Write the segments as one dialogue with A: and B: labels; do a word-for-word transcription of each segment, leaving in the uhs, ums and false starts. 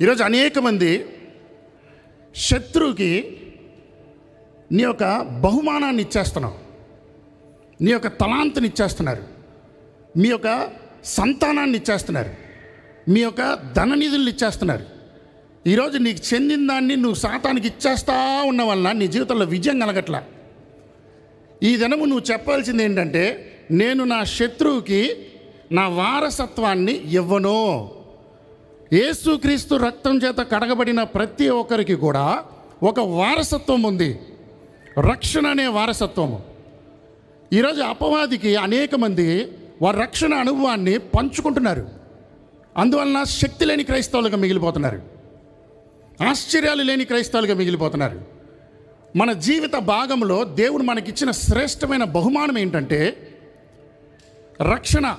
A: ఈరోజు అనేక మంది శత్రువుకి నీ యొక్క బహుమానాన్ని ఇచ్చేస్తున్నావు, నీ యొక్క తలాంతుని ఇచ్చేస్తున్నారు, మీ యొక్క సంతానాన్ని ఇచ్చేస్తున్నారు, మీ యొక్క ధననిధులను ఇచ్చేస్తున్నారు. ఈరోజు నీకు చెందిన దాన్ని నువ్వు సాతానికి ఇచ్చేస్తా ఉన్న వలన నీ జీవితంలో విజయం కలగట్లా. ఈ దినము నువ్వు చెప్పాల్సింది ఏంటంటే, నేను నా శత్రువుకి నా వారసత్వాన్ని ఇవ్వను. యేసుక్రీస్తు రక్తం చేత కడగబడిన ప్రతి ఒక్కరికి కూడా ఒక వారసత్వం ఉంది, రక్షణ అనే వారసత్వము. ఈరోజు అపవాదికి అనేక మంది వారి రక్షణ అనుభవాన్ని పంచుకుంటున్నారు. అందువలన శక్తి లేని క్రైస్తవులుగా మిగిలిపోతున్నారు, ఆశ్చర్యాలు లేని క్రైస్తవులుగా మిగిలిపోతున్నారు. మన జీవిత భాగంలో దేవుడు మనకిచ్చిన శ్రేష్టమైన బహుమానం ఏంటంటే రక్షణ.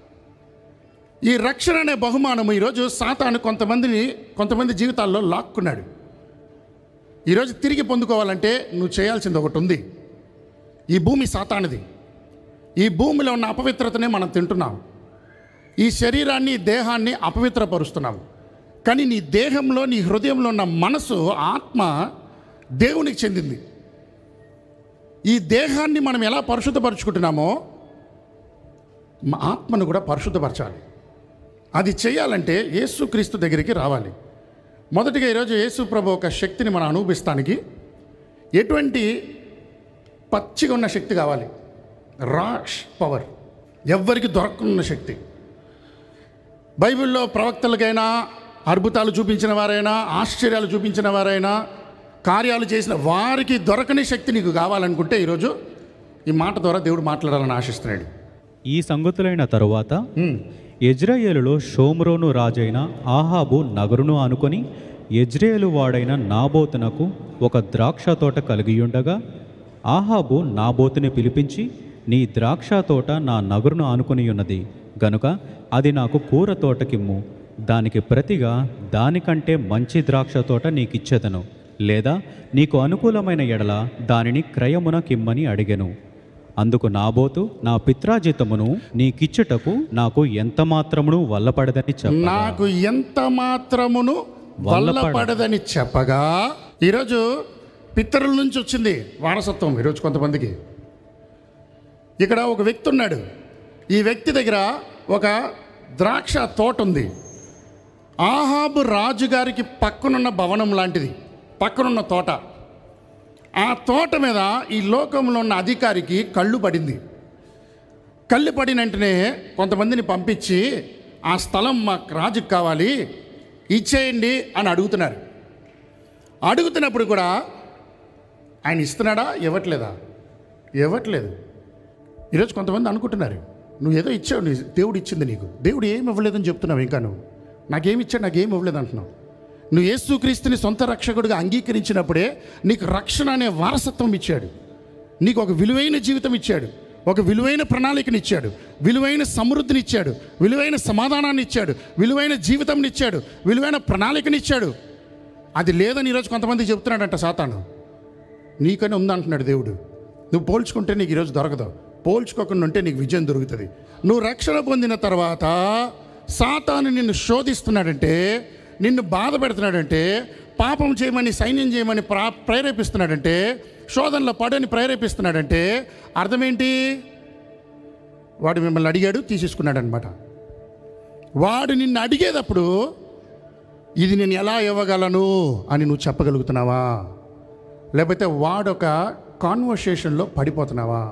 A: ఈ రక్షణ అనే బహుమానము ఈరోజు సాతాను కొంతమందిని కొంతమంది జీవితాల్లో లాక్కున్నాడు. ఈరోజు తిరిగి పొందుకోవాలంటే నువ్వు చేయాల్సింది ఒకటి ఉంది. ఈ భూమి సాతానుది. ఈ భూమిలో ఉన్న అపవిత్రతనే మనం తింటున్నాం. ఈ శరీరాన్ని, దేహాన్ని అపవిత్రపరుస్తున్నాం. కానీ నీ దేహంలో, నీ హృదయంలో ఉన్న మనసు, ఆత్మ దేవునికి చెందింది. ఈ దేహాన్ని మనం ఎలా పరిశుద్ధపరుచుకుంటున్నామో మా ఆత్మను కూడా పరిశుద్ధపరచాలి. అది చేయాలంటే యేసుక్రీస్తు దగ్గరికి రావాలి. మొదటిగా ఈరోజు యేసు ప్రభు ఒక శక్తిని మనం అనుభవిస్తానికి ఎటువంటి పచ్చిగా ఉన్న శక్తి కావాలి? రాష్ పవర్, ఎవ్వరికి దొరకనున్న శక్తి. బైబిల్లో ప్రవక్తలకైనా, అద్భుతాలు చూపించిన వారైనా, ఆశ్చర్యాలు చూపించిన వారైనా, కార్యాలు చేసిన వారికి దొరకని శక్తి నీకు కావాలనుకుంటే ఈరోజు ఈ మాట ద్వారా దేవుడు మాట్లాడాలని ఆశిస్తున్నాడు.
B: ఈ సంగతులైన తరువాత యెజ్రెయేలులో షోమ్రోను రాజైన ఆహాబు నగరును ఆనుకొని యెజ్రెయేలు వాడైన నాబోతునకు ఒక ద్రాక్ష తోట కలిగియుండగా, ఆహాబు నాబోతుని పిలిపించి, నీ ద్రాక్ష తోట నా నగరును ఆనుకొని ఉన్నది గనుక అది నాకు కూర తోటకిమ్ము, దానికి ప్రతిగా దానికంటే మంచి ద్రాక్ష తోట నీకిచ్చేదను, లేదా నీకు అనుకూలమైన ఎడల దానిని క్రయమునకిమ్మని అడిగెను. అందుకు నాబోతు, నా పిత్రాజితమును నీకిచ్చుటకు నాకు ఎంత మాత్రమును వల్లపడదని చెప్పగా
A: నాకు ఎంత మాత్రమును వల్లపడదని చెప్పగా ఈరోజు పితరుల నుంచి వచ్చింది వారసత్వం. ఈరోజు కొంతమందికి ఇక్కడ ఒక వ్యక్తి ఉన్నాడు. ఈ వ్యక్తి దగ్గర ఒక ద్రాక్ష తోట ఉంది. ఆహాబు రాజుగారికి పక్కనున్న భవనం లాంటిది, పక్కనున్న తోట. ఆ తోట మీద ఈ లోకంలో ఉన్న అధికారికి కళ్ళు పడింది. కళ్ళు పడిన వెంటనే కొంతమందిని పంపించి, ఆ స్థలం మా రాజుకి కావాలి, ఇచ్చేయండి అని అడుగుతున్నారు. అడుగుతున్నప్పుడు కూడా ఆయన ఇస్తున్నాడా? ఇవ్వట్లేదా? ఇవ్వట్లేదు. ఈరోజు కొంతమంది అనుకుంటున్నారు, నువ్వు ఏదో ఇచ్చావు, నీ దేవుడు ఇచ్చింది నీకు. దేవుడు ఏమి ఇవ్వలేదని చెప్తున్నావు. ఇంకా నువ్వు నాకేమి ఇచ్చాడు, నాకేమి ఇవ్వలేదు అంటున్నావు. నువ్వు యేసుక్రీస్తుని సొంత రక్షకుడిగా అంగీకరించినప్పుడే నీకు రక్షణ అనే వారసత్వం ఇచ్చాడు. నీకు ఒక విలువైన జీవితం ఇచ్చాడు, ఒక విలువైన ప్రణాళికని ఇచ్చాడు, విలువైన సమృద్ధిని ఇచ్చాడు, విలువైన సమాధానాన్ని ఇచ్చాడు, విలువైన జీవితంని ఇచ్చాడు, విలువైన ప్రణాళికని ఇచ్చాడు. అది లేదని ఈరోజు కొంతమంది చెప్తున్నాడంట సాతాను. నీకనే ఉందంటున్నాడు దేవుడు. నువ్వు పోల్చుకుంటే నీకు ఈరోజు దొరకదు. పోల్చుకోకుండా ఉంటే నీకు విజయం దొరుకుతుంది. నువ్వు రక్షణ పొందిన తర్వాత సాతాను నిన్ను శోధిస్తున్నాడంటే, నిన్ను బాధ పెడుతున్నాడంటే, పాపం చేయమని, సైన్యం చేయమని ప్రా ప్రేరేపిస్తున్నాడంటే, శోధనలో పడని ప్రేరేపిస్తున్నాడంటే అర్థమేంటి? వాడు మిమ్మల్ని అడిగాడు, తీసేసుకున్నాడు అనమాట. వాడు నిన్ను అడిగేటప్పుడు ఇది నేను ఎలా ఇవ్వగలను అని నువ్వు చెప్పగలుగుతున్నావా? లేకపోతే వాడొక కాన్వర్సేషన్లో పడిపోతున్నావా?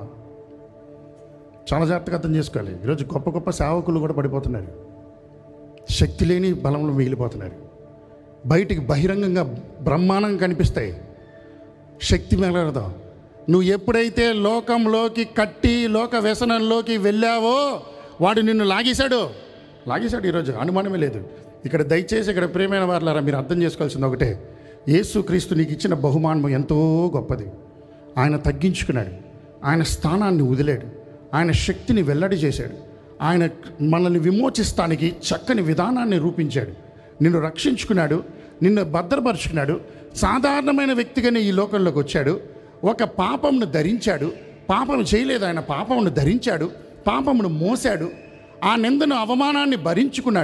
A: చాలా జాగ్రత్తగా అర్థం చేసుకోవాలి. ఈరోజు గొప్ప గొప్ప సేవకులు కూడా పడిపోతున్నారు, శక్తి లేని బలంలో మిగిలిపోతున్నారు. బయటికి బహిరంగంగా బ్రహ్మాండంగా కనిపిస్తాయి, శక్తి మిగలదు. నువ్వు ఎప్పుడైతే లోకంలోకి కట్టి లోక వ్యసనంలోకి వెళ్ళావో వాడు నిన్ను లాగేశాడు లాగేశాడు ఈరోజు అనుమానమే లేదు. ఇక్కడ దయచేసి ఇక్కడ ప్రియమైన వారులారా, మీరు అర్థం చేసుకోవాల్సింది ఒకటే, యేసుక్రీస్తు నీకు ఇచ్చిన బహుమానం ఎంతో గొప్పది. ఆయన తగ్గించుకున్నాడు, ఆయన స్థానాన్ని వదిలాడు, ఆయన శక్తిని వెల్లడి చేశాడు, ఆయన మనల్ని విమోచిస్తానికి చక్కని విధానాన్ని రూపించాడు, నిన్ను రక్షించుకున్నాడు, నిన్ను భద్రపరుచుకున్నాడు. సాధారణమైన వ్యక్తిగానే ఈ లోకంలోకి వచ్చాడు. ఒక పాపమును ధరించాడు, పాపం చేయలేదు, ఆయన పాపమును ధరించాడు, పాపమును మోసాడు, ఆ నిందను అవమానాన్ని భరించుకున్నాడు.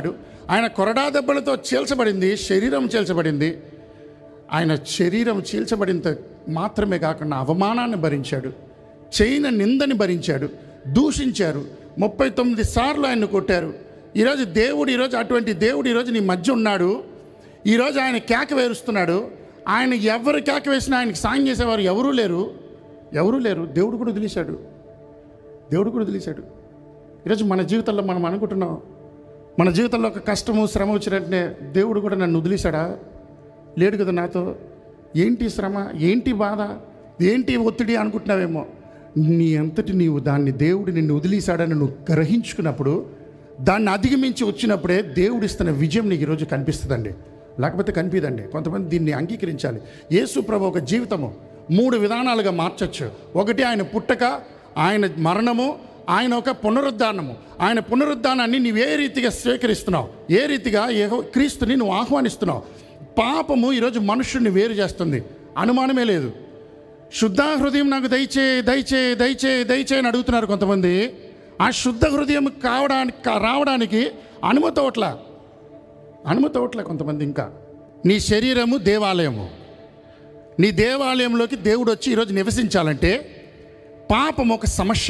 A: ఆయన కొరడా దెబ్బలతో చీల్చబడింది, శరీరం చీల్చబడింది. ఆయన శరీరం చీల్చబడినంత మాత్రమే కాకుండా అవమానాన్ని భరించాడు, చేయన నిందని భరించాడు, దూషించారు, ముప్పై తొమ్మిది సార్లు ఆయన్ని కొట్టారు. ఈరోజు దేవుడు ఈరోజు అటువంటి దేవుడు ఈరోజు నీ మధ్య ఉన్నాడు. ఈరోజు ఆయన కేక వేరుస్తున్నాడు. ఆయన ఎవరు కేక వేసినా ఆయనకి సాయం చేసేవారు ఎవరూ లేరు, ఎవరూ లేరు. దేవుడు కూడా వదిలేశాడు, దేవుడు కూడా వదిలేశాడు. ఈరోజు మన జీవితంలో మనం అనుకుంటున్నాం, మన జీవితంలో ఒక కష్టము శ్రమ వచ్చినట్టే దేవుడు కూడా నన్ను వదిలేశాడా? లేడు కదా నాతో. ఏంటి శ్రమ, ఏంటి బాధ, ఏంటి ఒత్తిడి అనుకుంటున్నావేమో. నీ అంతటి నీవు దాన్ని దేవుడు నిన్ను వదిలేశాడని నువ్వు గ్రహించుకున్నప్పుడు, దాన్ని అధిగమించి వచ్చినప్పుడే దేవుడు ఇస్తున్న విజయం నీకు ఈరోజు కనిపిస్తుందండి. లేకపోతే కనిపిదండి. కొంతమంది దీన్ని అంగీకరించాలి. యేసు ప్రభు ఒక జీవితము మూడు విధానాలుగా మార్చచ్చు. ఒకటి ఆయన పుట్టక, ఆయన మరణము, ఆయన ఒక పునరుద్ధానము. ఆయన పునరుద్ధానాన్ని నువ్వు ఏ రీతిగా స్వీకరిస్తున్నావు, ఏ రీతిగా యెహోవా క్రీస్తుని నువ్వు ఆహ్వానిస్తున్నావు. పాపము ఈరోజు మనుషుడిని వేరు చేస్తుంది, అనుమానమే లేదు. శుద్ధ హృదయం నాకు దయచే దయచే దయచే దయచే అని అడుగుతున్నారు కొంతమంది. ఆ శుద్ధ హృదయం కావడానికి రావడానికి అనుమతి అవట్లా అనుమతి అవట్లే కొంతమంది. ఇంకా నీ శరీరము దేవాలయము, నీ దేవాలయంలోకి దేవుడు వచ్చి ఈరోజు నివసించాలంటే పాపం ఒక సమస్య,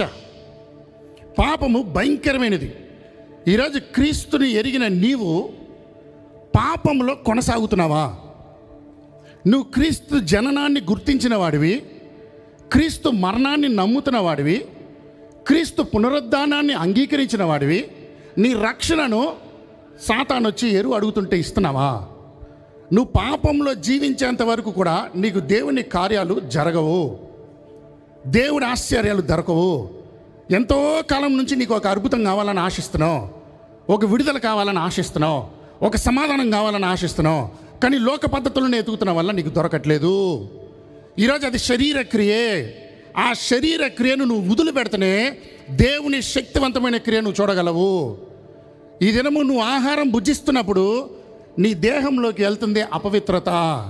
A: పాపము భయంకరమైనది. ఈరోజు క్రీస్తుని ఎరిగిన నీవు పాపంలో కొనసాగుతున్నావా? నువ్వు క్రీస్తు జననాన్ని గుర్తించిన వాడివి, క్రీస్తు మరణాన్ని నమ్ముతున్న వాడివి, క్రీస్తు పునరుద్ధానాన్ని అంగీకరించిన వాడివి. నీ రక్షణను సాతాను వచ్చి ఎరువు అడుగుతుంటే ఇస్తున్నావా? నువ్వు పాపంలో జీవించేంత వరకు కూడా నీకు దేవుని కార్యాలు జరగవు, దేవుడి ఆశ్చర్యాలు దొరకవు. ఎంతో కాలం నుంచి నీకు ఒక అద్భుతం కావాలని ఆశిస్తున్నావు, ఒక విడుదల కావాలని ఆశిస్తున్నావు, ఒక సమాధానం కావాలని ఆశిస్తున్నావు. కానీ లోక పద్ధతులను ఎదుగుతున్న వల్ల నీకు దొరకట్లేదు. ఈరోజు అది శరీర క్రియే. ఆ శరీర క్రియను నువ్వు వదిలి పెడితేనే దేవుని శక్తివంతమైన క్రియ నువ్వు చూడగలవు. ఈ దినము నువ్వు ఆహారం భుజిస్తున్నప్పుడు నీ దేహంలోకి వెళ్తుంది అపవిత్రత.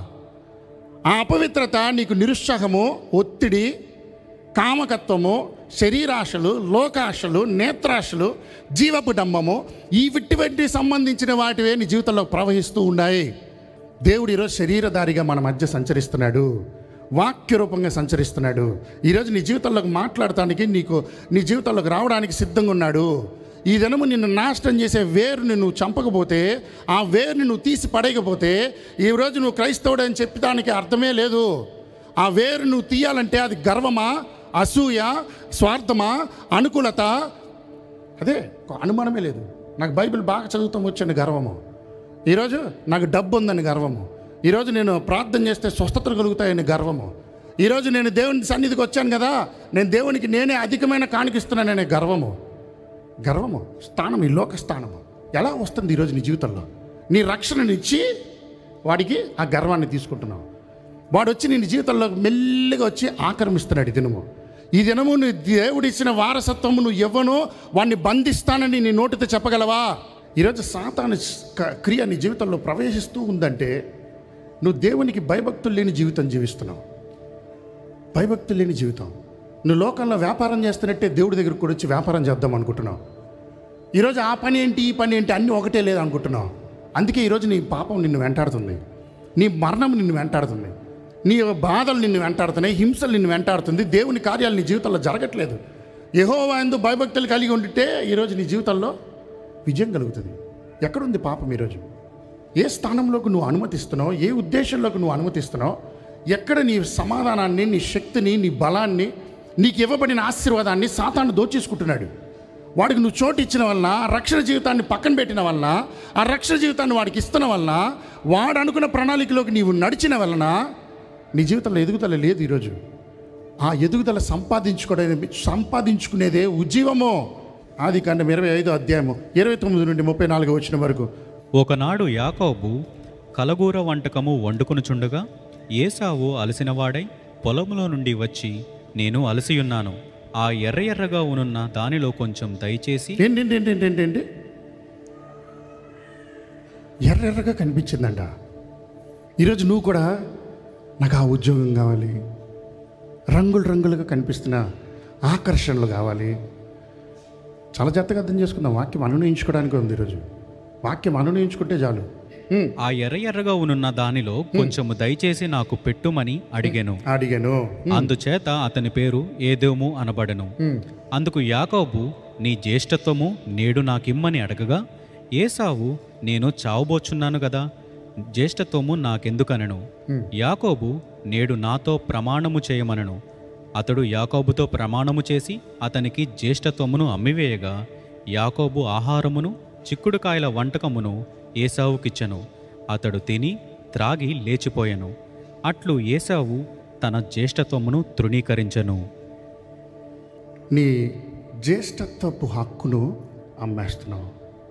A: ఆ అపవిత్రత నీకు నిరుత్సాహము, ఒత్తిడి, కామకత్వము, శరీరాశలు, లోకాశలు, నేత్రాశలు, జీవపు డంబము, ఈ విట్టి సంబంధించిన వాటివే నీ జీవితంలో ప్రవహిస్తూ ఉన్నాయి. దేవుడు ఈరోజు శరీరధారిగా మన మధ్య సంచరిస్తున్నాడు, వాక్య రూపంగా సంచరిస్తున్నాడు. ఈరోజు నీ జీవితంలోకి మాట్లాడటానికి, నీకు నీ జీవితంలోకి రావడానికి సిద్ధంగా ఉన్నాడు. ఈ దినము నిన్ను నాశనం చేసే వేరుని నువ్వు చంపకపోతే, ఆ వేరుని నువ్వు తీసి పడేయకపోతే, ఈరోజు నువ్వు క్రైస్తవుడు అని చెప్పడానికి అర్థమే లేదు. ఆ వేరు నువ్వు తీయాలంటే అది గర్వమా, అసూయ, స్వార్థమా, అనుకూలత, అదే అనుమానమే లేదు. నాకు బైబిల్ బాగా చదువుతాం వచ్చాను గర్వము, ఈరోజు నాకు డబ్బు ఉందని గర్వము, ఈరోజు నేను ప్రార్థన చేస్తే స్వస్థతలు కలుగుతాయని గర్వము, ఈరోజు నేను దేవుని సన్నిధికి వచ్చాను కదా, నేను దేవునికి నేనే అధికమైన కానికిస్తున్నాననే గర్వము. గర్వము స్థానం, ఈ లోక స్థానము ఎలా వస్తుంది ఈరోజు నీ జీవితంలో? నీ రక్షణనిచ్చి వాడికి ఆ గర్వాన్ని తీసుకుంటున్నావు. వాడు వచ్చి నీ జీవితంలో మెల్లిగా వచ్చి ఆక్రమిస్తున్నాడు. ఈ దినము ఈ దినము నీ దేవుడు ఇచ్చిన వారసత్వము నువ్వు ఇవ్వను, వాడిని బంధిస్తానని నీ నోటితో చెప్పగలవా? ఈరోజు సాతాను క్రియ నీ జీవితంలో ప్రవేశిస్తూ ఉందంటే నువ్వు దేవునికి భయభక్తులు లేని జీవితం జీవిస్తున్నావు. భయభక్తులు లేని జీవితం. నువ్వు లోకంలో వ్యాపారం చేస్తున్నట్టే దేవుడి దగ్గరకు కూడా వచ్చి వ్యాపారం చేద్దాం అనుకుంటున్నావు. ఈరోజు ఆ పని ఏంటి, ఈ పని ఏంటి, అన్నీ ఒకటే లేదు అనుకుంటున్నావు. అందుకే ఈరోజు నీ పాపం నిన్ను వెంటాడుతుంది, నీ మరణం నిన్ను వెంటాడుతుంది, నీ బాధలు నిన్ను వెంటాడుతున్నాయి, హింసలు నిన్ను వెంటాడుతుంది. దేవుని కార్యాలు నీ జీవితంలో జరగట్లేదు. యెహోవా యందు భయభక్తులు కలిగి ఉంటే ఈరోజు నీ జీవితంలో విజయం కలుగుతుంది. ఎక్కడుంది పాపం ఈరోజు? ఏ స్థానంలోకి నువ్వు అనుమతిస్తున్నావు, ఏ ఉద్దేశంలోకి నువ్వు అనుమతిస్తున్నావు? ఎక్కడ నీ సమాధానాన్ని, నీ శక్తిని, నీ బలాన్ని, నీకు ఇవ్వబడిన ఆశీర్వాదాన్ని సాతాను దోచేసుకుంటున్నాడు. వాడికి నువ్వు చోటు ఇచ్చిన వలన, రక్షణ జీవితాన్ని పక్కన పెట్టిన వలన, ఆ రక్షణ జీవితాన్ని వాడికి ఇస్తున్న వలన, వాడు అనుకున్న ప్రణాళికలోకి నీవు నడిచిన వలన నీ జీవితంలో ఎదుగుదల లేదు. ఈరోజు ఆ ఎదుగుదల సంపాదించుకోవడం సంపాదించుకునేదే ఉజ్జీవము. ఆది కాండం ఇరవై ఐదో అధ్యాయము ఇరవై తొమ్మిది నుండి ముప్పై నాలుగు వచ్చిన వరకు.
B: ఒకనాడు యాకోబు కలగూర వంటకము వండుకొనుచుండగా ఏసావు అలసినవాడై పొలములో నుండి వచ్చి, నేను అలసియున్నాను, ఆ ఎర్ర ఎర్రగా ఉనున్న దానిలో కొంచెం దయచేసి.
A: ఏంటి ఏంటి ఏంటి ఏంటి ఎర్ర ఎర్రగా కనిపించిందంట. ఈరోజు నువ్వు కూడా నాకు ఆ ఉద్యోగం కావాలి, రంగులు రంగులుగా కనిపిస్తున్న ఆకర్షణలు కావాలి. చాలా జాగ్రత్తగా అర్థం చేసుకుందాం. వాక్యం అనునయించుకోవడానికి ఉంది. ఈరోజు వాక్యం అనునయించుకుంటే చాలు. ఉమ్,
B: ఆ ఎర్ర ఎర్రగా ఉన్న దానిలో కొంచెము దయచేసి నాకు పెట్టుమని అడిగెను.
A: అడిగాను.
B: అందుచేత అతని పేరు ఏదోము అనబడెను.
A: ఉమ్,
B: అందుకు యాకోబు, నీ జ్యేష్ఠత్వము నేడు నాకిమ్మని అడగగా, ఏసావు, నేను చావబోచున్నాను గదా, జ్యేష్ఠత్వము నాకెందుకనెను. యాకోబు, నేడు నాతో ప్రమాణము చేయమనెను. అతడు యాకోబుతో ప్రమాణము చేసి అతనికి జ్యేష్ఠత్వమును అమ్మివేయగా, యాకోబు ఆహారమును చిక్కుడుకాయల వంటకమును ఏసావుకిచ్చెను. అతడు తిని త్రాగి లేచిపోయెను. అట్లు ఏసావు తన జ్యేష్ఠత్వమును తృణీకరించెను.
A: నీ జ్యేష్ఠత్వపు హక్కును అమ్మేస్తున్నావు.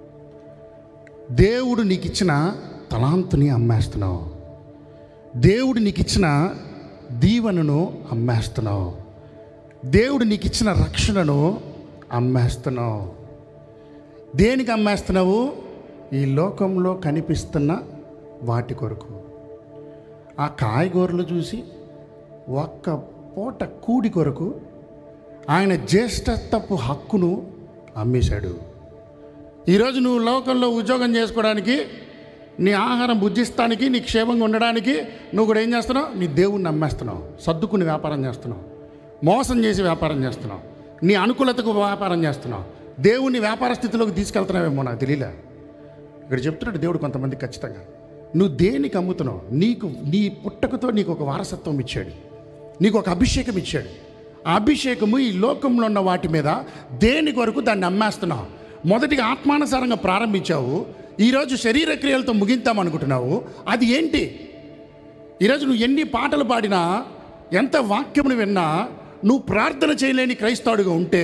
A: దేవుడు నీకు ఇచ్చిన తలాంతుని అమ్మేస్తున్నావు. దేవుడు నీకు ఇచ్చిన దీవెనను అమ్మేస్తున్నావు. దేవుడు నీకు ఇచ్చిన రక్షణను అమ్మేస్తున్నావు. దేనికి అమ్మేస్తున్నావు? ఈ లోకంలో కనిపిస్తున్న వాటి కొరకు. ఆ కాయగూరలు చూసి ఒక్క పూట కూడి కొరకు ఆయన జ్యేష్ఠత్వపు హక్కును అమ్మేశాడు. ఈరోజు నువ్వు లోకంలో ఉద్యోగం చేసుకోవడానికి, నీ ఆహారం భుజిస్తానికి, నీ క్షేమంగా ఉండడానికి నువ్వు కూడా ఏం చేస్తున్నావు? నీ దేవుణ్ణి అమ్మేస్తున్నావు. సర్దుకుని వ్యాపారం చేస్తున్నావు. మోసం చేసి వ్యాపారం చేస్తున్నావు. నీ అనుకూలతకు వ్యాపారం చేస్తున్నావు. దేవుణ్ణి వ్యాపార స్థితిలోకి తీసుకెళ్తున్నావేమో, నాకు తెలియలే. ఇక్కడ చెప్తున్నాడు దేవుడు కొంతమంది ఖచ్చితంగా. నువ్వు దేనికి అమ్ముతున్నావు? నీకు నీ పుట్టకతో నీకు ఒక వారసత్వం ఇచ్చాడు, నీకు ఒక అభిషేకం ఇచ్చాడు. ఆ అభిషేకము ఈ లోకంలో ఉన్న వాటి మీద దేని కొరకు దాన్ని అమ్మేస్తున్నావు. మొదటిగా ఆత్మానుసారంగా ప్రారంభించావు, ఈరోజు శరీర క్రియలతో ముగింతామనుకుంటున్నావు. అది ఏంటి? ఈరోజు నువ్వు ఎన్ని పాటలు పాడినా, ఎంత వాక్యమును విన్నా, నువ్వు ప్రార్థన చేయలేని క్రైస్తవుడిగా ఉంటే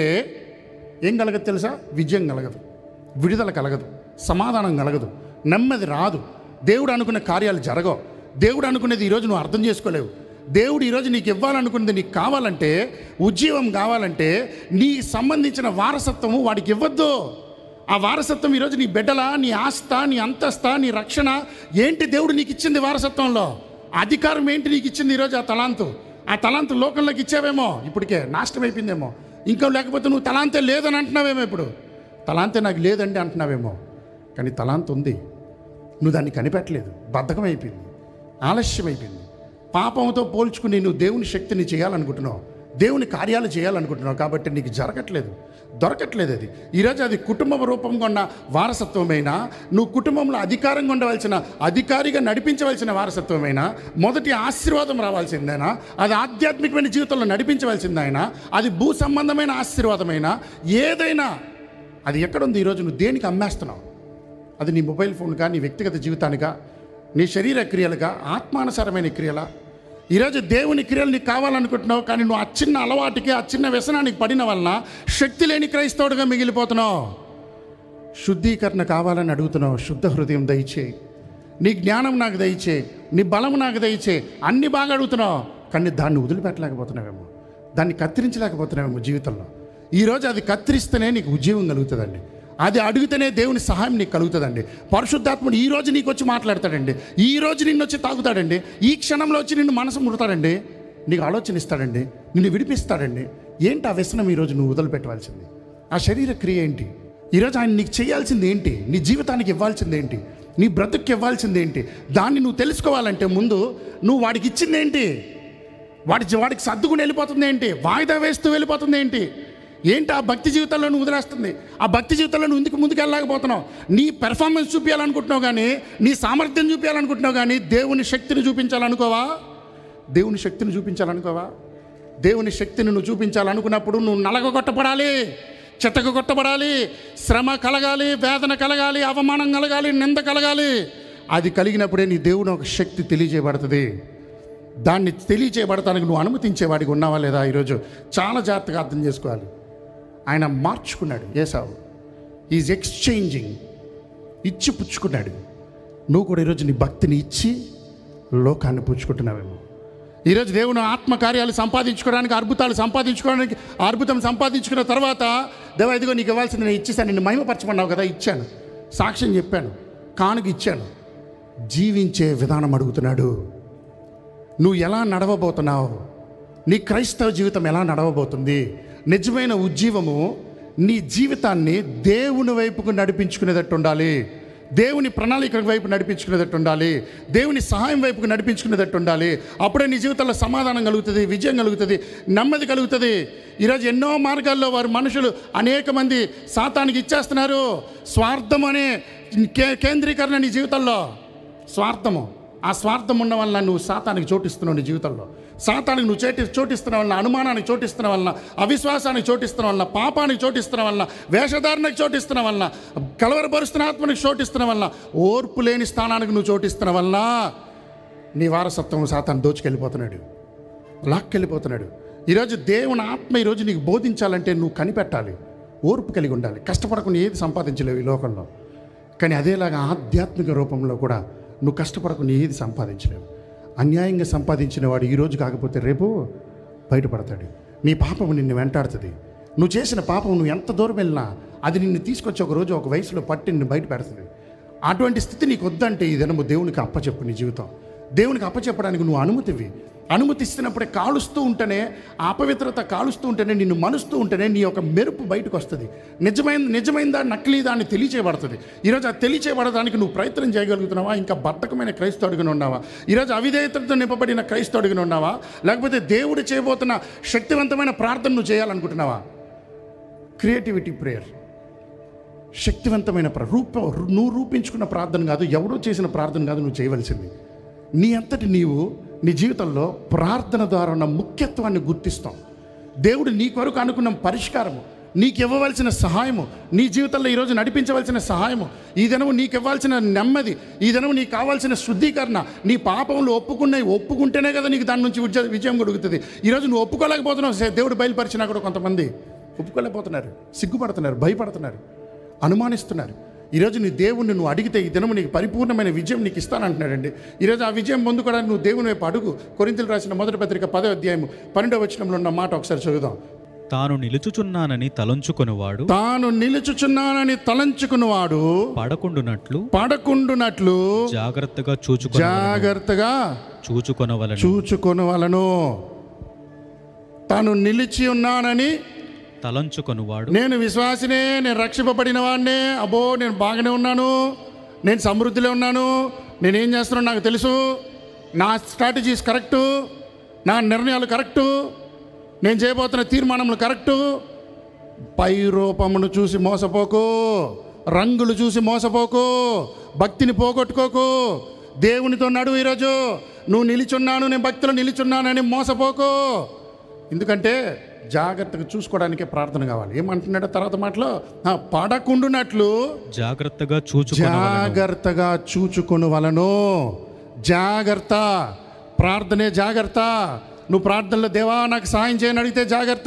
A: ఏం కలగదు తెలుసా? విజయం కలగదు, విడుదల కలగదు, సమాధానం కలగదు, నెమ్మది రాదు, దేవుడు అనుకున్న కార్యాలు జరగవు. దేవుడు అనుకునేది ఈరోజు నువ్వు అర్థం చేసుకోలేవు. దేవుడు ఈరోజు నీకు ఇవ్వాలనుకున్నది నీకు కావాలంటే, ఉజ్జీవం కావాలంటే, నీ సంబంధించిన వారసత్వము వాడికి ఇవ్వద్దు. ఆ వారసత్వం ఈరోజు నీ బిడ్డల, నీ ఆస్త, నీ అంతస్త, నీ రక్షణ ఏంటి? దేవుడు నీకు ఇచ్చింది వారసత్వంలో అధికారం ఏంటి? నీకు ఇచ్చింది ఈరోజు ఆ తలాంతు. ఆ తలాంతు లోకంలోకి ఇచ్చావేమో, ఇప్పటికే నాశనం అయిపోయిందేమో. ఇంకా లేకపోతే నువ్వు తలాంతే లేదని అంటున్నావేమో. ఇప్పుడు తలాంతే నాకు లేదండి అంటున్నావేమో, కానీ తలాంత ఉంది. నువ్వు దాన్ని కనిపెట్టలేదు. బద్ధకం అయిపోయింది, ఆలస్యం అయిపోయింది. పాపంతో పోల్చుకుని నువ్వు దేవుని శక్తిని చేయాలనుకుంటున్నావు, దేవుని కార్యాలు చేయాలనుకుంటున్నావు. కాబట్టి నీకు జరగట్లేదు, దొరకట్లేదు. అది ఈరోజు అది కుటుంబ రూపంగా ఉన్న వారసత్వమైనా, నువ్వు కుటుంబంలో అధికారంగా ఉండవలసిన, అధికారిగా నడిపించవలసిన వారసత్వమైనా, మొదటి ఆశీర్వాదం రావాల్సిందైనా, అది ఆధ్యాత్మికమైన జీవితంలో నడిపించవలసిందైనా, అది భూ సంబంధమైన ఆశీర్వాదమైనా, ఏదైనా అది ఎక్కడుంది? ఈరోజు నువ్వు దేనికి అమ్మేస్తున్నావు? అది నీ మొబైల్ ఫోన్గా, నీ వ్యక్తిగత జీవితానిగా, నీ శరీర క్రియలుగా, ఆత్మానుసారమైన క్రియలా? ఈరోజు దేవుని క్రియలు నీకు కావాలనుకుంటున్నావు, కానీ నువ్వు ఆ చిన్న అలవాటుకి, ఆ చిన్న వ్యసనానికి పడిన వలన శక్తి లేని క్రైస్తవుడిగా మిగిలిపోతున్నావు. శుద్ధీకరణ కావాలని అడుగుతున్నావు. శుద్ధ హృదయం దయచేయి, నీ జ్ఞానం నాకు దయచేయి, నీ బలం నాకు దయచేయి, అన్ని బాగా అడుగుతున్నావు. కానీ దాన్ని వదిలిపెట్టలేకపోతున్నావేమో, దాన్ని కత్తిరించలేకపోతున్నావేమో జీవితంలో. ఈరోజు అది కత్తిరిస్తేనే నీకు ఉద్యోగం కలుగుతుందండి. అది అడిగితేనే దేవుని సహాయం నీకు కలుగుతుందండి. పరిశుద్ధాత్ముడు ఈరోజు నీకు వచ్చి మాట్లాడతాడండి. ఈరోజు నిన్ను వచ్చి తాగుతాడండి. ఈ క్షణంలో వచ్చి నిన్ను మనసు ముడతాడండి. నీకు ఆలోచన ఇస్తాడండి, నిన్ను విడిపిస్తాడండి. ఏంటి ఆ వ్యసనం ఈరోజు నువ్వు వదిలిపెట్టవలసింది? ఆ శరీర క్రియ ఏంటి? ఈరోజు ఆయన నీకు చేయాల్సింది ఏంటి? నీ జీవితానికి ఇవ్వాల్సింది ఏంటి? నీ బ్రతుక్కి ఇవ్వాల్సింది ఏంటి? దాన్ని నువ్వు తెలుసుకోవాలంటే ముందు నువ్వు వాడికి ఇచ్చింది ఏంటి? వాడి వాడికి సర్దుకుని వెళ్ళిపోతుంది ఏంటి? వాయిదా వేస్తూ వెళ్ళిపోతుంది ఏంటి? ఏంటి ఆ భక్తి జీవితంలో నువ్వు వదిలేస్తుంది? ఆ భక్తి జీవితంలో నువ్వు ఎందుకు ముందుకు వెళ్ళలేకపోతున్నావు? నీ పెర్ఫార్మెన్స్ చూపించాలనుకుంటున్నావు కానీ, నీ సామర్థ్యం చూపించాలనుకుంటున్నావు కానీ, దేవుని శక్తిని చూపించాలనుకోవా? దేవుని శక్తిని చూపించాలనుకోవా? దేవుని శక్తిని నువ్వు చూపించాలనుకున్నప్పుడు నువ్వు నలగొట్టబడాలి, చెత్తగొట్టబడాలి, శ్రమ కలగాలి, వేదన కలగాలి, అవమానం కలగాలి, నింద కలగాలి. అది కలిగినప్పుడే నీ దేవుని ఒక శక్తి తెలియజేయబడుతుంది. దాన్ని తెలియజేయబడటానికి నువ్వు అనుమతించేవాడికి ఉన్నావా లేదా? ఈరోజు చాలా జాగ్రత్తగా అర్థం చేసుకోవాలి. ఆయన మార్చుకున్నాడు. ఏసావు ఈజ్ ఎక్స్చేంజింగ్, ఇచ్చి పుచ్చుకున్నాడు. నువ్వు కూడా ఈరోజు నీ భక్తిని ఇచ్చి లోకాన్ని పుచ్చుకుంటున్నావేమో. ఈరోజు దేవుని ఆత్మకార్యాలు సంపాదించుకోవడానికి, అద్భుతాలు సంపాదించుకోవడానికి, అద్భుతం సంపాదించుకున్న తర్వాత, దేవా ఇదిగో నీకు ఇవ్వాల్సింది నేను ఇచ్చేసాను, నిన్ను మహిమపరచమన్నావు కదా, ఇచ్చాను, సాక్ష్యం చెప్పాను, కానుక ఇచ్చాను. జీవించే విధానం అడుగుతున్నాడు. నువ్వు ఎలా నడవబోతున్నావు? నీ క్రైస్తవ జీవితం ఎలా నడవబోతుంది? నిజమైన ఉజ్జీవము నీ జీవితాన్ని దేవుని వైపుకు నడిపించుకునేటట్టు ఉండాలి. దేవుని ప్రణాళిక వైపు నడిపించుకునేటట్టు ఉండాలి, దేవుని సహాయం వైపుకు నడిపించుకునేటట్టు ఉండాలి. అప్పుడే నీ జీవితంలో సమాధానం కలుగుతుంది, విజయం కలుగుతుంది, నెమ్మది కలుగుతుంది. ఈరోజు ఎన్నో మార్గాల్లో వారు మనుషులు అనేక మంది సాతానికి ఇచ్చేస్తున్నారు. స్వార్థం అనే కే కేంద్రీకరణ నీ జీవితంలో, స్వార్థము, ఆ స్వార్థం ఉన్న వలన నువ్వు సాతానికి చోటిస్తున్నావు. నీ జీవితంలో సాతానికి నువ్వు చోటి చోటిస్తున్న వలన, అనుమానానికి చోటిస్తున్న వలన, అవిశ్వాసానికి చోటిస్తున్న వలన, పాపానికి చోటిస్తున్న వలన, వేషధారణకు చోటిస్తున్న వలన, కలవరపరుస్తున్న ఆత్మనికి చోటిస్తున్న వలన, ఓర్పు లేని స్థానానికి నువ్వు చోటిస్తున్న వలన నీ వారసత్వం సాతాను దోచుకెళ్ళిపోతున్నాడు, లాక్కెళ్ళిపోతున్నాడు. ఈరోజు దేవుని ఆత్మ ఈరోజు నీకు బోధించాలంటే నువ్వు కనిపెట్టాలి, ఓర్పు కలిగి ఉండాలి. కష్టపడకుండా ఏది సంపాదించలేవు ఈ లోకంలో. కానీ అదేలాగా ఆధ్యాత్మిక రూపంలో కూడా నువ్వు కష్టపడకుండా ఏది సంపాదించలేవు. అన్యాయంగా సంపాదించిన వాడు ఈరోజు కాకపోతే రేపు బయటపడతాడు. నీ పాపం నిన్ను వెంటాడుతుంది. నువ్వు చేసిన పాపం నువ్వు ఎంత దూరం వెళ్ళినా అది నిన్ను తీసుకొచ్చి ఒక రోజు ఒక వయసులో పట్టి నిన్ను బయట పెడుతుంది. అటువంటి స్థితి నీకు వద్దంటే ఈ దినము దేవునికి అప్పచెప్పు. నీ జీవితం దేవునికి అప్పచెప్పడానికి నువ్వు అనుమతివి. అనుమతి ఇస్తున్నప్పుడే కాలుస్తూ ఉంటేనే, ఆ అపవిత్రత కాలుస్తూ ఉంటేనే, నిన్ను మనుస్తూ ఉంటేనే నీ యొక్క మెరుపు బయటకు వస్తుంది. నిజమైన నిజమైందా నకిలీదా అని తెలియచేయబడుతుంది. ఈరోజు ఆ తెలియచేయబడడానికి నువ్వు ప్రయత్నం చేయగలుగుతున్నావా? ఇంకా బద్ధకమైన క్రైస్తవుడిగా ఉన్నావా? ఈరోజు అవిధేయతతో నింపబడిన క్రైస్తవుడిగా ఉన్నావా? లేకపోతే దేవుడు చేయబోతున్న శక్తివంతమైన ప్రార్థన నువ్వు చేయాలనుకుంటున్నావా? క్రియేటివిటీ ప్రేయర్, శక్తివంతమైన ప్ర రూప నువ్వు రూపించుకున్న ప్రార్థన కాదు, ఎవరో చేసిన ప్రార్థన కాదు నువ్వు చేయవలసింది. నీ అంతటి నీవు నీ జీవితంలో ప్రార్థన ద్వారా ఉన్న ముఖ్యత్వాన్ని గుర్తిస్తాం. దేవుడు నీ కొరకు అనుకున్న పరిష్కారము, నీకు ఇవ్వవలసిన సహాయము, నీ జీవితంలో ఈరోజు నడిపించవలసిన సహాయము, ఈ దినము నీకు ఇవ్వాల్సిన నెమ్మది, ఈ దినము నీకు కావాల్సిన శుద్ధీకరణ, నీ పాపంలో ఒప్పుకున్నాయి ఒప్పుకుంటేనే కదా నీకు దాని నుంచి విజయ విజయం కలుగుతుంది. ఈరోజు నువ్వు ఒప్పుకోలేకపోతున్నావు. దేవుడు బయలుపరిచినా కూడా కొంతమంది ఒప్పుకోలేకపోతున్నారు, సిగ్గుపడుతున్నారు, భయపడుతున్నారు, అనుమానిస్తున్నారు. ఈరోజు నీ దేవుణ్ణి నువ్వు అడిగితే ఈ దినము నీకు పరిపూర్ణమైన విజయం నీకు ఇస్తానంటున్నాడండి. ఈరోజు ఆ విజయం పొందుకోవడానికి నువ్వు దేవుని వైపు అడుగు. కొరింథీయులు రాసిన మొదటి పత్రిక పదో అధ్యాయం పన్నెండవ వచనంలో ఉన్న మాట ఒకసారి చదువుదాం.
B: తాను నిలుచుచున్నానని తలంచుకొనువాడు
A: తాను నిలుచుచున్నానని తలంచుకున్నవాడు
B: పడకుండునట్లు
A: పడకుండునట్లు
B: జాగ్రత్తగా చూచుకొన
A: జాగ్రత్తగా
B: చూచుకొనవలెను
A: చూచుకొనవలెను. తాను నిలిచి ఉన్నానని
B: తలంచుకొనువాడు,
A: నేను విశ్వాసినే, నేను రక్షింపబడిన వాడినే, అబ్బో నేను బాగానే ఉన్నాను, నేను సమృద్ధిలో ఉన్నాను, నేనేం చేస్తున్నాను నాకు తెలుసు, నా స్ట్రాటజీస్ కరెక్టు, నా నిర్ణయాలు కరెక్టు, నేను చేయబోతున్న తీర్మానములు కరెక్టు. పై రూపమును చూసి మోసపోకు, రంగులు చూసి మోసపోకు, భక్తిని పోగొట్టుకోకు. దేవునితో నడువు. ఈరోజు నువ్వు నిలిచున్నాను, నేను భక్తిలో నిలిచున్నానని మోసపోకు. ఎందుకంటే జాగ్రత్తగా చూసుకోవడానికే ప్రార్థన కావాలి. ఏమంటున్నాడో తర్వాత మాటలో, పడకుండునట్లు
B: జాగ్రత్తగా చూచు
A: జాగ్రత్తగా చూచుకొను వలను. జాగ్రత్త, ప్రార్థనే జాగ్రత్త. నువ్వు ప్రార్థనలో దేవా నాకు సాయం చేయని అడిగితే జాగ్రత్త.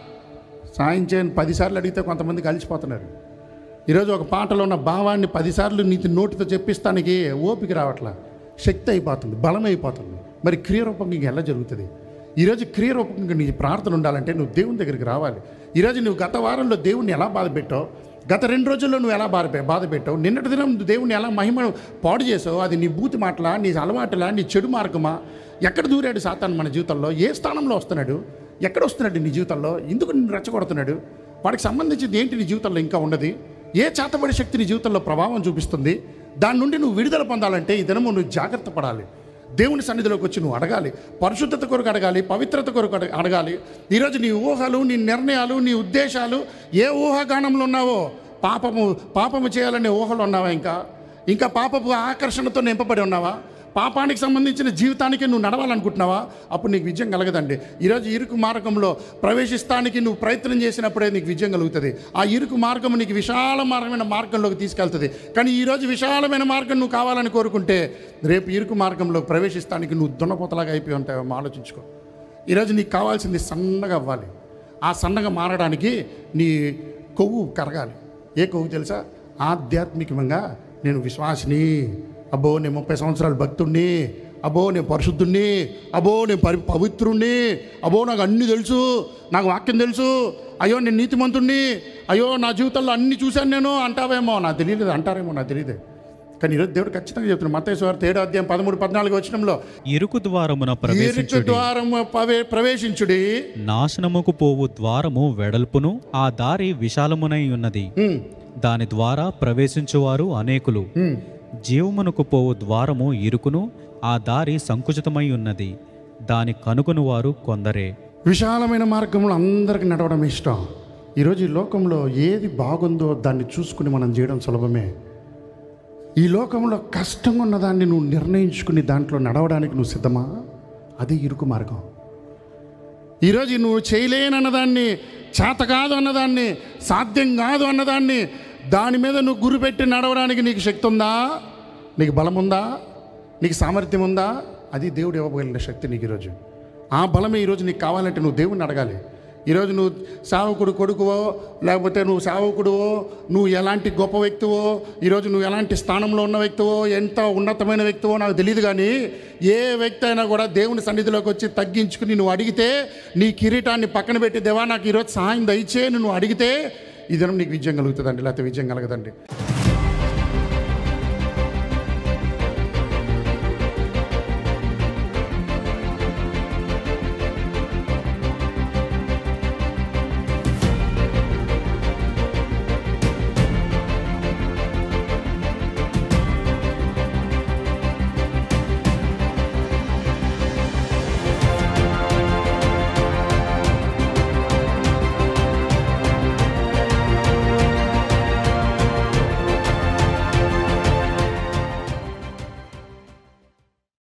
A: సాయం చేయని పదిసార్లు అడిగితే కొంతమంది కలిసిపోతున్నారు. ఈరోజు ఒక పాటలో ఉన్న భావాన్ని పదిసార్లు నీతి నోటితో చెప్పిస్తానికి ఓపిక రావట్లా, శక్తి అయిపోతుంది, బలం అయిపోతుంది. మరి క్రియరూపంగా ఇంక ఎలా జరుగుతుంది? ఈరోజు క్రియరూపంగా నీ ప్రార్థన ఉండాలంటే నువ్వు దేవుని దగ్గరికి రావాలి. ఈరోజు నువ్వు గత వారంలో దేవుణ్ణి ఎలా బాధ పెట్టావు, గత రెండు రోజుల్లో నువ్వు ఎలా బాధ బాధ పెట్టావు, నిన్నటి దినం దేవుని ఎలా మహిమ పాడు చేసావు, అది నీ బూతి మాటలా, నీ అలవాటులా, నీ చెడు మార్గమా? ఎక్కడ దూరాడు సాతాను మన జీవితంలో? ఏ స్థానంలో వస్తున్నాడు? ఎక్కడ వస్తున్నాడు నీ జీవితంలో? ఎందుకు నిన్ను రెచ్చగొడుతున్నాడు? వాడికి సంబంధించింది ఏంటి నీ జీవితంలో ఇంకా ఉన్నది? ఏ చేతబడి శక్తి నీ జీవితంలో ప్రభావం చూపిస్తుంది? దాని నుండి నువ్వు విడుదల పొందాలంటే ఈ దినము నువ్వు జాగ్రత్త పడాలి. దేవుని సన్నిధిలోకి వచ్చి నువ్వు అడగాలి, పరిశుద్ధత కొరకు అడగాలి, పవిత్రత కొరకు అడగాలి. ఈరోజు నీ ఊహలు, నీ నిర్ణయాలు, నీ ఉద్దేశాలు ఏ ఊహాగానంలో ఉన్నావో, పాపము పాపము చేయాలనే ఊహలు ఉన్నావా? ఇంకా ఇంకా పాపపు ఆకర్షణతో నింపబడి ఉన్నావా? పాపానికి సంబంధించిన జీవితానికి నువ్వు నడవాలనుకుంటున్నావా? అప్పుడు నీకు విజయం కలగదండి. ఈరోజు ఇరుకు మార్గంలో ప్రవేశిస్తానికి నువ్వు ప్రయత్నం చేసినప్పుడే నీకు విజయం కలుగుతుంది. ఆ ఇరుకు మార్గం నీకు విశాల మార్గమైన మార్గంలోకి తీసుకెళ్తుంది. కానీ ఈరోజు విశాలమైన మార్గం నువ్వు కావాలని కోరుకుంటే రేపు ఇరుకు మార్గంలో ప్రవేశిస్తానికి నువ్వు దున్నపోతలాగా అయిపోయి ఉంటావేమో ఆలోచించుకో. ఈరోజు నీకు కావాల్సింది సన్నగా అవ్వాలి. ఆ సన్నగా మారడానికి నీ కొవ్వు కరగాలి. ఏ కొవ్వు తెలుసా? ఆధ్యాత్మికంగా నేను విశ్వాసిని, అబ్బో నేను ముప్పై సంవత్సరాలు భక్తుణ్ణి, అబ్బో నేను పరిశుద్ధుణ్ణి, అబ్బో నేను పరి పవిత్రుణ్ణి, అబ్బో నాకు అన్నీ తెలుసు, నాకు వాక్యం తెలుసు, అయ్యో నేను నీతిమంతుణ్ణి, అయ్యో నా జీవితంలో అన్నీ చూశాను నేను అంటావేమో, నాకు తెలియలేదు అంటారేమో, నాకు తెలియదు. కానీ ఈరోజు దేవుడు ఖచ్చితంగా చెప్తున్నాడు. మత్తయి సువార్త ఏడో అధ్యాయం పదమూడు పద్నాలుగు వచనంలో, ఇరుకు
B: ద్వారమున
A: ఇరుకు ద్వారము ప్రవేశించుడి,
B: నాశనముకు పోవు ద్వారము వెడల్పును ఆ దారి విశాలమునై ఉన్నది, దాని ద్వారా ప్రవేశించువారు అనేకులు. జీవమునకు పోవు ద్వారము ఇరుకును, ఆ దారి సంకుచితమై ఉన్నది, దాని కనుగొను వారు కొందరే.
A: విశాలమైన మార్గంలో అందరికి నడవడం ఇష్టం. ఈరోజు ఈ లోకంలో ఏది బాగుందో దాన్ని చూసుకుని మనం చేయడం సులభమే. ఈ లోకంలో కష్టంగా ఉన్నదాన్ని నువ్వు నిర్ణయించుకుని దాంట్లో నడవడానికి నువ్వు సిద్ధమా? అది ఇరుకు మార్గం. ఈరోజు నువ్వు చేయలేనన్నదాన్ని, చేత కాదు అన్నదాన్ని, సాధ్యం కాదు అన్నదాన్ని, దాని మీద నువ్వు గురిపెట్టి నడవడానికి నీకు శక్తి ఉందా? నీకు బలం ఉందా? నీకు సామర్థ్యం ఉందా? అది దేవుడు ఇవ్వగలిగిన శక్తి నీకు ఈరోజు. ఆ బలమే ఈరోజు నీకు కావాలంటే నువ్వు దేవుడిని అడగాలి. ఈరోజు నువ్వు సేవకుడు కొడుకువో, లేకపోతే నువ్వు సేవకుడువో, నువ్వు ఎలాంటి గొప్ప వ్యక్తివో, ఈరోజు నువ్వు ఎలాంటి స్థానంలో ఉన్న వ్యక్తివో, ఎంత ఉన్నతమైన వ్యక్తివో నాకు తెలియదు. కానీ ఏ వ్యక్తి అయినా కూడా దేవుని సన్నిధిలోకి వచ్చి తగ్గించుకుని నువ్వు అడిగితే, నీ కిరీటాన్ని పక్కన పెట్టి దేవా నాకు ఈరోజు సహాయం దయచే నువ్వు అడిగితే ఈ దినం నీకు విజయం కలుగుతుందండి, లేకపోతే విజయం కలగదండి.